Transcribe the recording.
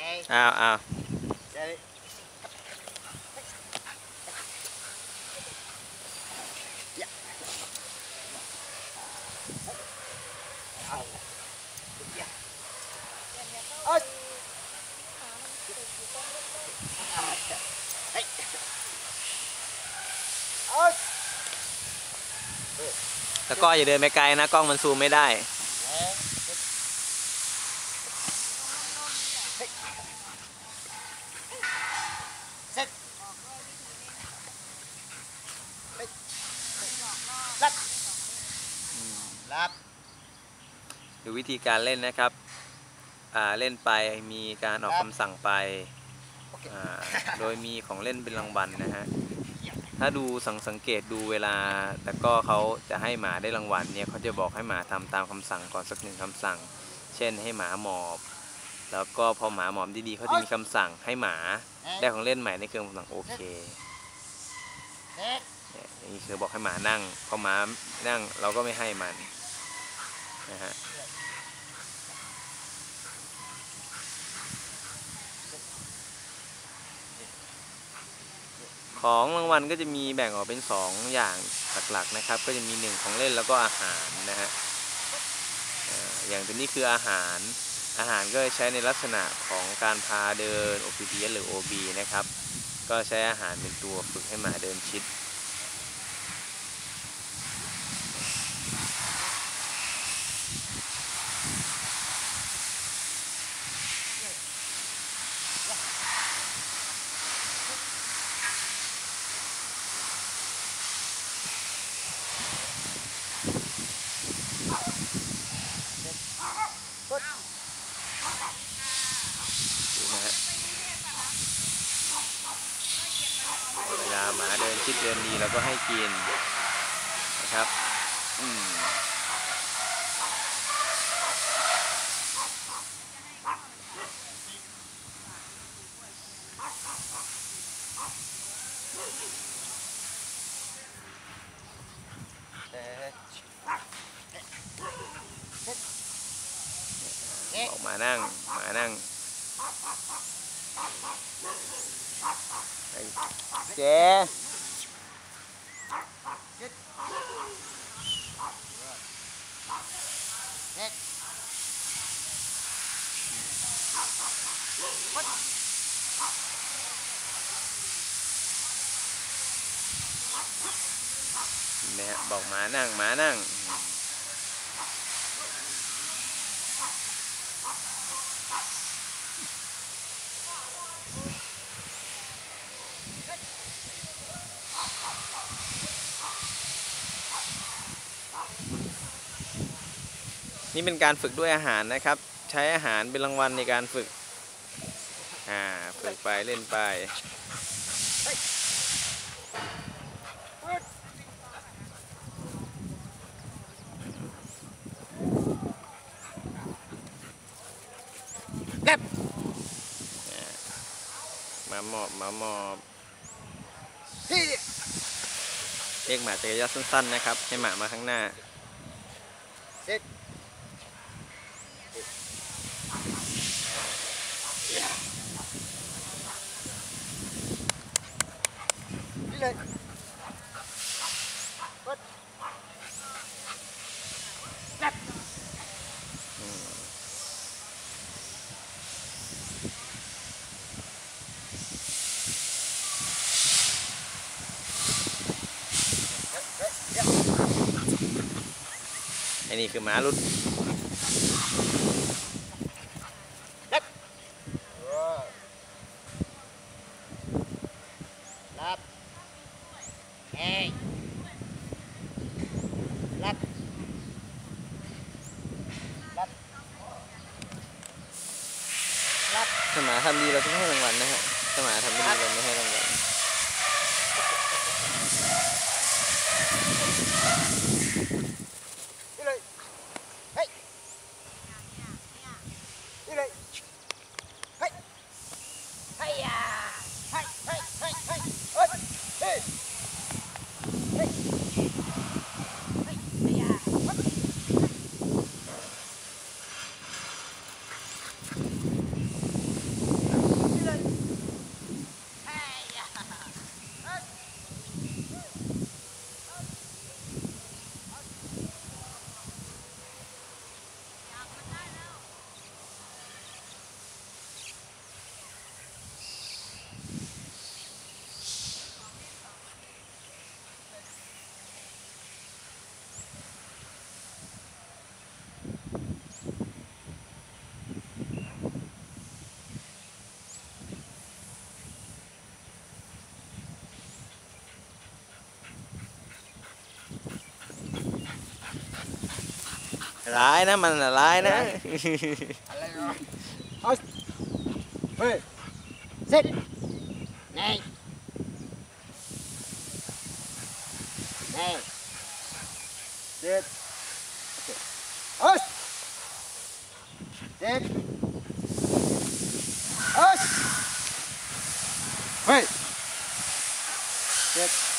อ้าวอ้าวแล้วก็อย่าเดินไปไกลนะกล้องมันซูมไม่ได้ดูวิธีการเล่นนะครับเล่นไปมีการออกคำสั่งไปโดยมีของเล่นเป็นรางวัลนะฮะถ้าดูสังเกตดูเวลาแต่ก็เขาจะให้หมาได้รางวัลเนี่ยเขาจะบอกให้หมาทำตามคำสั่งก่อนสักหนึ่งคำสั่งเช่นให้หมาหมอบแล้วก็พอหมาหมอบดีๆเขาจะมีคำสั่งให้หมาได้ของเล่นใหม่ในเครื่องคำสั่งโอเคนี่คือบอกให้หมานั่งพอหมานั่งเราก็ไม่ให้มันนะฮะของรางวัลก็จะมีแบ่งออกเป็น2อย่างหลักๆนะครับก็จะมี1ของเล่นแล้วก็อาหารนะฮะอย่างตัวนี้คืออาหารก็ใช้ในลักษณะของการพาเดิน OPPS หรือ OB นะครับก็ใช้อาหารเป็นตัวฝึกให้หมาเดินชิดเวลาหมาเดินชิดเดินดีเราก็ให้กินนะครับบอกมานั่งเจ๊เนี่ยบอกมานั่งนี่เป็นการฝึกด้วยอาหารนะครับใช้อาหารเป็นรางวัลในการฝึกฝึกไปเล่นไปมาหมอบเรียกหมาจักรยานสั้นๆนะครับให้หมามาข้างหน้าอันนี้คือหมารุ่นถ้าหมาทำดีเราต้องให้รางวัลนะฮะถ้าหมาทำไม่ดีเราไม่ให้รางวัลร้ายนะมันร้ายนะอะไรเนาะเอาเฮ้ยเสร็จนี่นี่เสร็จเอ้ยเสร็จเอ้ยเฮ้ยเสร็จ